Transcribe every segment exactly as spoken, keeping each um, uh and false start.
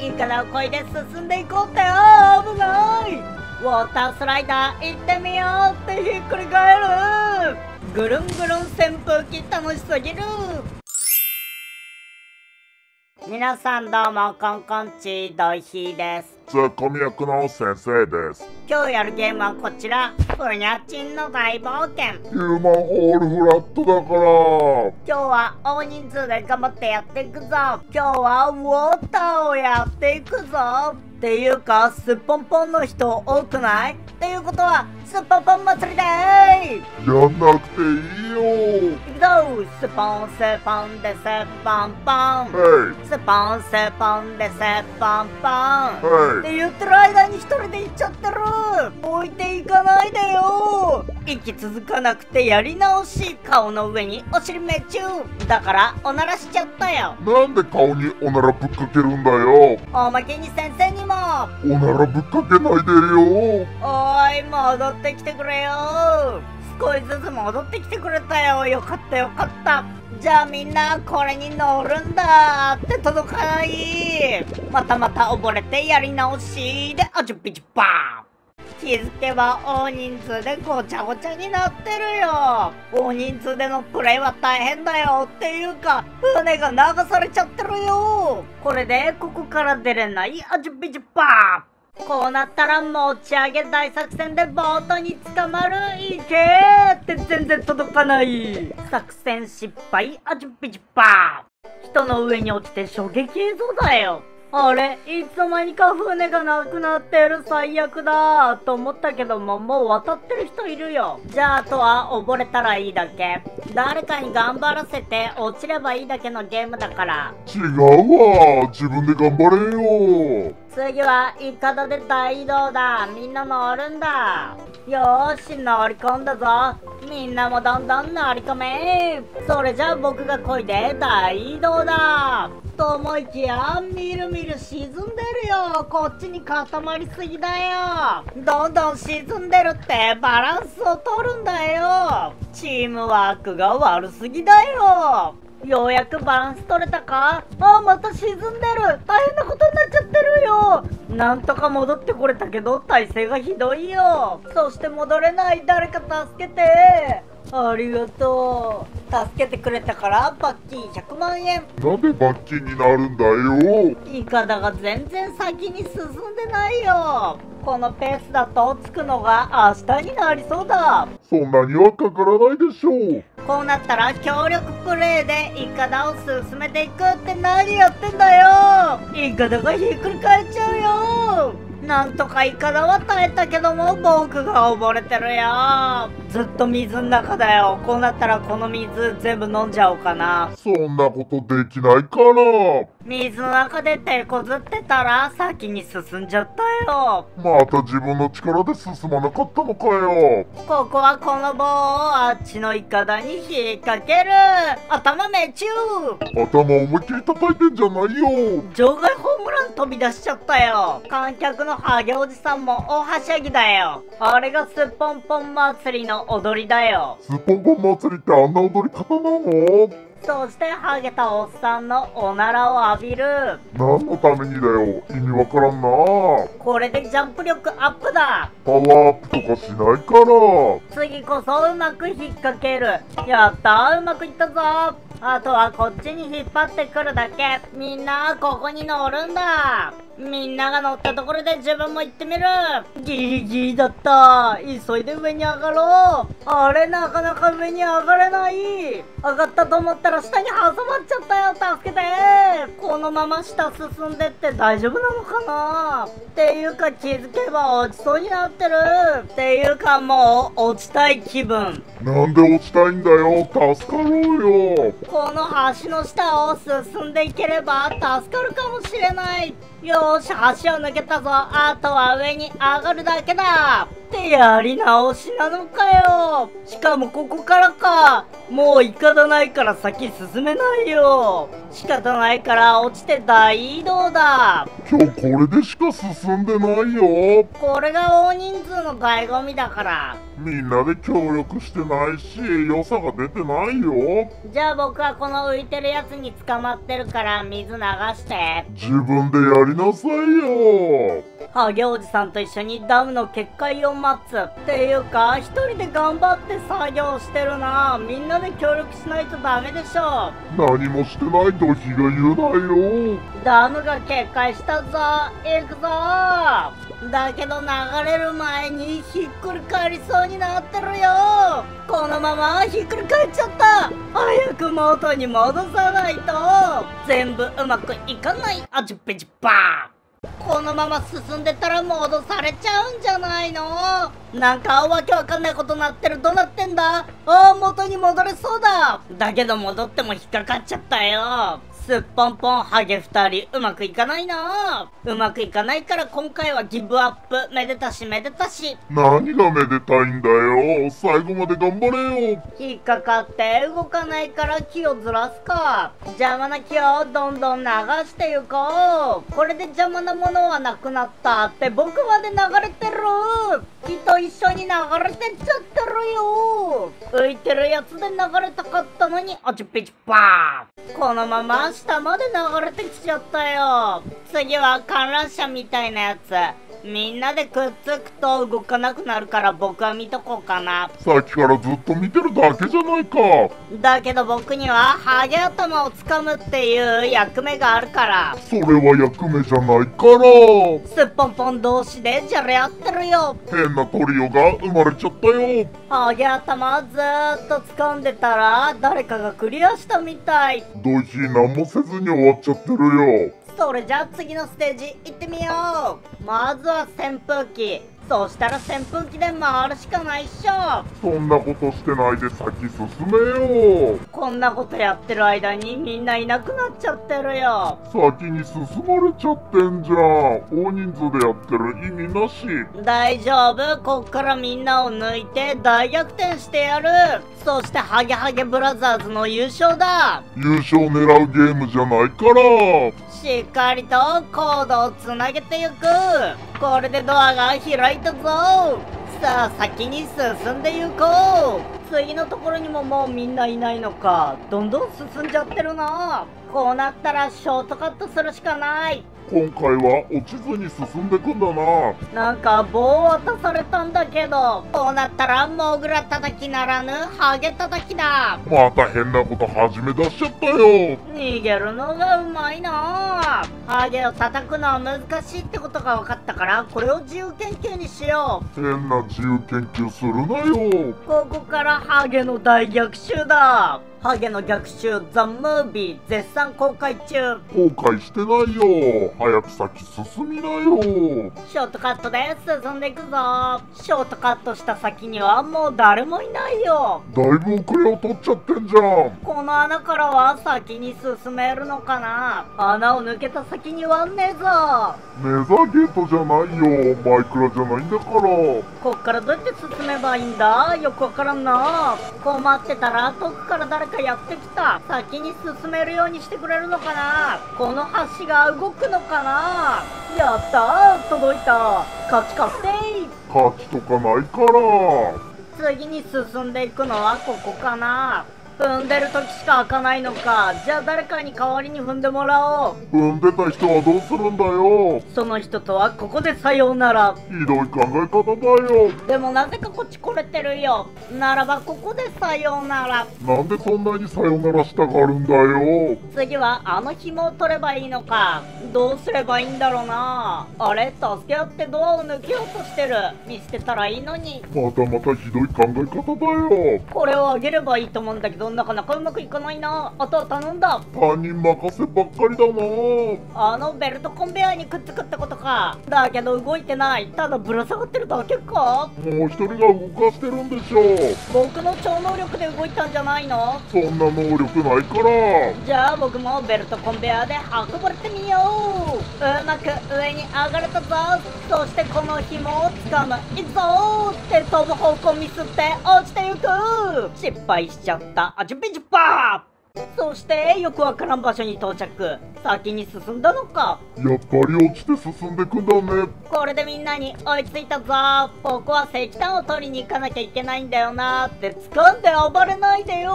いかだをこいで進んでいこうってよ。危ない。ウォータースライダー行ってみようってひっくり返る。ぐるんぐるん扇風機楽しすぎる。皆さんどうもこんこんち、ドイヒーです。 ツッコミ役の先生です。 今日やるゲームはこちら、ふにゃちんの大冒険。 ヒューマンホールフラットだから。 今日は大人数で頑張ってやっていくぞ。今日はウォーターをやっていくぞ。っていうか、すっぽんぽんの人多くない？っていうことは、すっぽんぽん祭りでーやんなくていいよ。 いくぞ。スポンスポンですっぽんぽん。スポンスポンですっぽんぽん。って言ってる間に一人で行っちゃってる。置いていかないでよ。息続かなくてやり直し。顔の上にお尻めちゅう。だからおならしちゃったよ。 なんで顔におならぶっかけるんだよ。 おまけに先生にもおならぶっかけないでよ。 おーい、戻ってきてくれよ。少しずつ戻ってきてくれたよ。よかったよかった。じゃあみんなこれに乗るんだって届かない。またまた溺れてやり直しであちゅぴちゅぱー。気づけば大人数でごちゃごちゃになってるよ。大人数でのプレイは大変だよ。っていうか船が流されちゃってるよ。これでここから出れないあちゅぴちゅぱー。こうなったら持ち上げ大作戦でボートに捕まる。いけーって全然届かない。作戦失敗。あちゅぴちゅぱー。人の上に落ちて衝撃映像だよ。あれ、いつの間にか船がなくなってる。最悪だと思ったけども、もう渡ってる人いるよ。じゃああとは溺れたらいいだけ。誰かに頑張らせて落ちればいいだけのゲームだから。 違うわ、自分で頑張れよ。 次はイカダで大移動だ。みんな乗るんだ。よーし、乗り込んだぞ。みんなもどんどん乗り込め。それじゃあ僕が漕いで大移動だと思いきや、みるみる沈んでるよ。こっちに固まりすぎだよ。どんどん沈んでるってバランスを取るんだよ。チームワークが悪すぎだよ。ようやくバランス取れたか？あ、また沈んでる。大変なことになっちゃってるよ。なんとか戻ってこれたけど体勢がひどいよ。そして戻れない。誰か助けて。ありがとう。助けてくれたから罰金ひゃくまんえん。 なんで罰金になるんだよ。 イカダが全然先に進んでないよ。このペースだと着くのが明日になりそうだ。 そんなにはかからないでしょう。 こうなったら協力プレイでイカダを進めていくって何やってんだよ。イカダがひっくり返っちゃうよ。なんとかイカダは耐えたけども僕が溺れてるよ。ずっと水の中だよ。こうなったらこの水全部飲んじゃおうかな。 そんなことできないから。 水の中で手こずってたら先に進んじゃったよ。 また自分の力で進まなかったのかよ。 ここはこの棒をあっちのイカダに引っ掛ける。頭めちゅう。 頭思いっきり叩いてんじゃないよ。 場外ホームラン飛び出しちゃったよ。観客のハゲおじさんも大はしゃぎだよ。あれがすっぽんぽん祭りの踊りだよ。 すっぽんぽん祭りってあんな踊り方なの？ そしてハゲたおっさんのおならを浴びる。 何のためにだよ。意味わからんな。 これでジャンプ力アップだ。 パワーアップとかしないから。 次こそうまく引っ掛ける。やったー、うまくいったぞ。あとはこっちに引っ張ってくるだけ。みんなここに乗るんだ。みんなが乗ったところで自分も行ってみる。ギリギリだった。急いで上に上がろう。あれ、なかなか上に上がれない。上がったと思ったら下に挟まっちゃったよ。助けて。このまま下進んでって大丈夫なのかな。っていうか気づけば落ちそうになってる。っていうかもう落ちたい気分。 なんで落ちたいんだよ。助かろうよ。 この橋の下を進んでいければ助かるかもしれない。よーし、橋を抜けたぞ。あとは上に上がるだけだ。ってやり直しなのかよ。しかもここからか。もうイカダないから先進めないよ。仕方ないから落ちて大移動だ。 今日これでしか進んでないよ。 これが大人数の醍醐味だから。 みんなで協力してないし、良さが出てないよ。 じゃあ僕はこの浮いてるやつに捕まってるから水流して。 自分でやりりなさいよ。 ハゲおじさんと一緒にダムの決壊を待つっていうか、一人で頑張って作業してるな。みんなで協力しないとダメでしょ。 何もしてないと日が言うなよ。 ダムが決壊したぞ。行くぞ。だけど流れる前にひっくり返りそうになってるよ。このままひっくり返っちゃった。早く元に戻さないと全部うまくいかない。あちっぺちっぱー。このまま進んでたら戻されちゃうんじゃないの？なんかわけわかんないことなってる。どうなってんだ？ああ、元に戻れそうだ。だけど戻っても引っかかっちゃったよ。すっぽんぽんハゲ二人うまくいかないな。うまくいかないから今回はギブアップ。めでたしめでたし。 何がめでたいんだよ。最後まで頑張れよ。 引っかかって動かないから木をずらすか。邪魔な木をどんどん流していこう。これで邪魔なものはなくなったって僕まで流れてる。木と一緒に流れてっちゃってるよ。浮いてるやつで流れたかったのにあちっぴちっぱー。このまま下まで流れてきちゃったよ。次は観覧車みたいなやつ。みんなでくっつくと動かなくなるから僕は見とこうかな。 さっきからずっと見てるだけじゃないか。 だけど僕にはハゲ頭をつかむっていう役目があるから。 それは役目じゃないから。 すっぽんぽん同士でじゃれ合ってるよ。 変なトリオが生まれちゃったよ。 ハゲ頭ずーっと掴んでたら誰かがクリアしたみたい。 ドヒ何もせずに終わっちゃってるよ。 それじゃあ次のステージ行ってみよう。まずは扇風機。そうしたら扇風機で回るしかないっしょ。 そんなことしてないで先進めよ。 こんなことやってる間にみんないなくなっちゃってるよ。 先に進まれちゃってんじゃん。大人数でやってる意味なし。 大丈夫。こっからみんなを抜いて大逆転してやる。そしてハゲハゲブラザーズの優勝だ。 優勝狙うゲームじゃないから。 しっかりとコードをつなげていく。これでドアが開いたぞ。さあ先に進んでいこう。次のところにももうみんないないのか。どんどん進んじゃってるな。こうなったらショートカットするしかない。 今回は落ちずに進んでくんだな。 なんか棒を渡されたんだけど、こうなったらモグラ叩きならぬハゲ叩きだ。 また変なこと始め出しちゃったよ。 逃げるのがうまいな。ハゲを叩くのは難しいってことが分かったから、これを自由研究にしよう。 変な自由研究するなよ。 ここからハゲの大逆襲だ。ハゲの逆襲ザ・ムービー絶賛公開中。 後悔してないよ。早く先進みなよ。 ショートカットで進んでいくぞ。ショートカットした先にはもう誰もいないよ。 だいぶ遅れを取っちゃってんじゃん。 この穴からは先に進めるのかな。穴を抜けた先にはねえぞ。 ネザーゲートじゃないよ。マイクラじゃないんだから。 こっからどうやって進めばいいんだ。よくわからんな。困ってたら遠くから誰かやってきた。先に進めるようにしてくれるのかな。この橋が動くのかな。やったー、届いた。勝ち確定。 勝ちとかないから。 次に進んでいくのはここかな。踏んでる時しか開かないのか。じゃあ誰かに代わりに踏んでもらおう。 踏んでた人はどうするんだよ。 その人とはここでさようなら。 ひどい考え方だよ。 でもなぜかこっち来れてるよ。ならばここでさようなら。 なんでそんなにさよならしたがるんだよ。 次はあの紐を取ればいいのか。どうすればいいんだろうな。あれ、助け合ってドアを抜けようとしてる。見捨てたらいいのに。 またまたひどい考え方だよ。 これをあげればいいと思うんだけど、なかなかうまくいかないな。あとは頼んだ。 他人任せばっかりだな。 あのベルトコンベヤーにくっつくってことか。だけど動いてない。ただぶら下がってるだけか。 もう一人が動かしてるんでしょう。 僕の超能力で動いたんじゃないの。 そんな能力ないから。 じゃあ僕もベルトコンベヤーで運ばれてみよう。うまく上に上がれたぞ。そしてこの紐を掴む。いくぞーって飛ぶ方向ミスって落ちてゆく。失敗しちゃった。あちゅぴちゅぱー。そしてよくわからん場所に到着。先に進んだのか。 やっぱり落ちて進んでくんだね。 これでみんなに追いついたぞ。ここは石炭を取りに行かなきゃいけないんだよなって。掴んで暴れないでよ。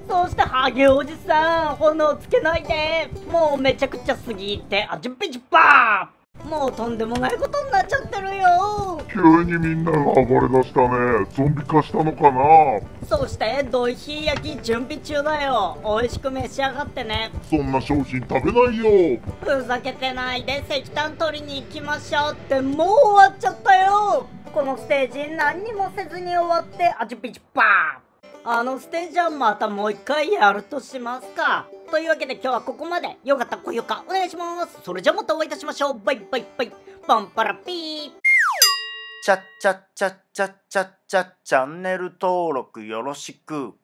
そしてハゲおじさん、炎つけないで。もうめちゃくちゃすぎてあちゅぴちゅぱー。もうとんでもないことになっちゃってるよ。 急にみんなが暴れ出したね。ゾンビ化したのかな。 そしてドイヒー焼き準備中だよ。美味しく召し上がってね。 そんな商品食べないよ。 ふざけてないで石炭取りに行きましょうって。もう終わっちゃったよ。このステージ何にもせずに終わってあちゅぴちゅぱー。あのステージはまたもう一回やるとしますか。というわけで今日はここまで。よかったら高評価お願いします。それじゃまたお会いいたしましょう。バイバイバイ。パンパラピー。 チャッチャッチャッチャッチャッチャチャンネル登録よろしく。